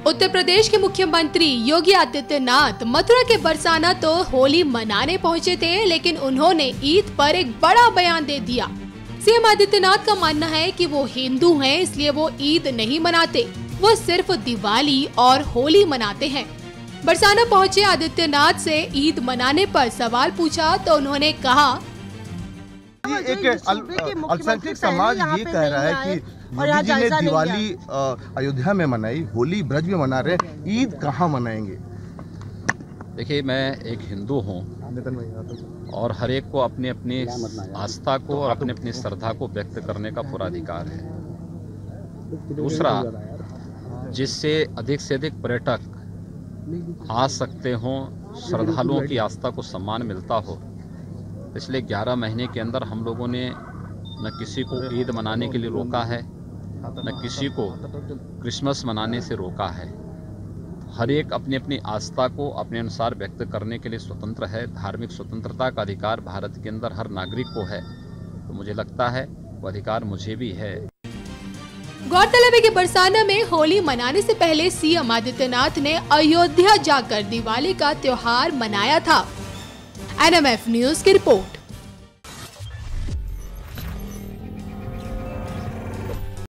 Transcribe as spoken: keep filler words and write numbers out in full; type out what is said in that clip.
उत्तर प्रदेश के मुख्यमंत्री योगी आदित्यनाथ मथुरा के बरसाना तो होली मनाने पहुंचे थे, लेकिन उन्होंने ईद पर एक बड़ा बयान दे दिया। सीएम आदित्यनाथ का मानना है कि वो हिंदू हैं, इसलिए वो ईद नहीं मनाते, वो सिर्फ दिवाली और होली मनाते हैं। बरसाना पहुंचे आदित्यनाथ से ईद मनाने पर सवाल पूछा तो उन्होंने कहा, एक अल्पसंख्यक समाज ये कह रहा है कि मोदी जी ने दिवाली अयोध्या में मनाई, होली ब्रज में मना रहे, ईद कहाँ मनाएंगे? देखिए, मैं एक हिंदू हूँ और हर एक को अपनी अपनी आस्था को और अपनी अपनी श्रद्धा को व्यक्त करने का पूरा अधिकार है। दूसरा, जिससे अधिक से अधिक पर्यटक आ सकते हों, श्रद्धालुओं की आस्था को सम्मान मिलता हो, पिछले ग्यारह महीने के अंदर हम लोगों ने न किसी को ईद मनाने के लिए रोका है, न किसी को क्रिसमस मनाने से रोका है। हर एक अपनी अपनी आस्था को अपने अनुसार व्यक्त करने के लिए स्वतंत्र है। धार्मिक स्वतंत्रता का अधिकार भारत के अंदर हर नागरिक को है, तो मुझे लगता है वो अधिकार मुझे भी है। गौरतलब है कि बरसाना में होली मनाने से पहले सीएम आदित्यनाथ ने अयोध्या जाकर दिवाली का त्योहार मनाया था। एन एम एफ न्यूज की रिपोर्ट।